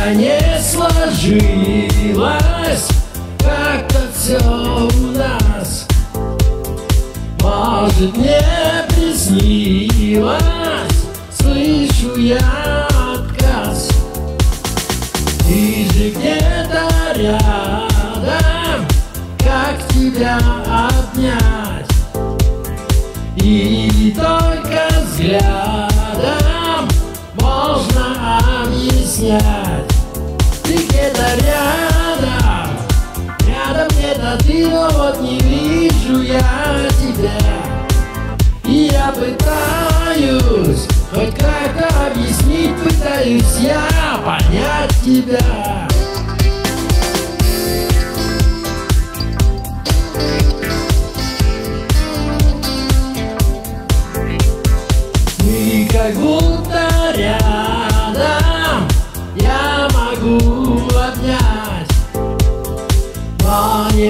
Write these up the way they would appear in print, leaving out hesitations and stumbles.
как-то не сложилось, как-то все у нас. Может, мне приснилось, слышу я отказ. Ты же где-то рядом, как тебя обнять? И только взглядом можно объяснять. Ты где-то рядом, рядом где-то ты, но вот не вижу я тебя. И я пытаюсь хоть как-то объяснить, пытаюсь я понять тебя. Ты как будто рядом, я могу обнять, но не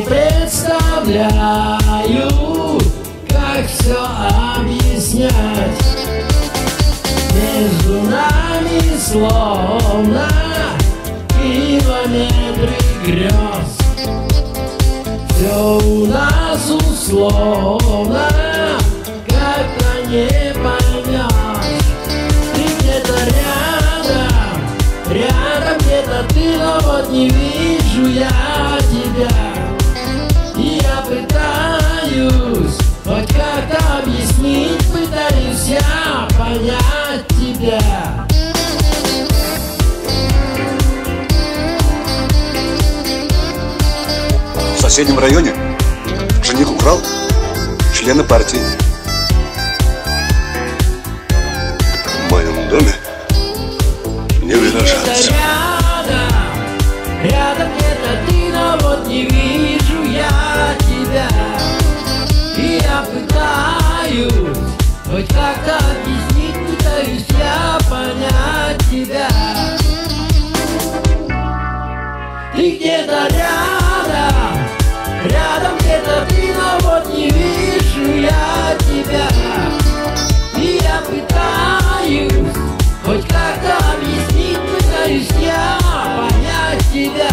представляю, как все объяснять. Между нами словно километры грез. Все у нас условно, как-то не поймешь. Ты где-то рядом, рядом где-то ты, но вот не вижу я тебя. И я пытаюсь хоть как-то объяснить, пытаюсь я понять тебя. В соседнем районе жених украл члена партии. В моем доме не выражаться. Рядом где-то ты, но вот не вижу я тебя. И я пытаюсь хоть как-то объяснить, пытаюсь я понять тебя. Ты где-то рядом, рядом где-то ты, но вот не вижу я тебя. И я пытаюсь хоть как-то объяснить, пытаюсь я понять тебя.